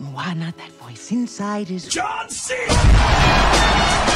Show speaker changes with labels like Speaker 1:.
Speaker 1: Why not? That voice inside is
Speaker 2: John Cena!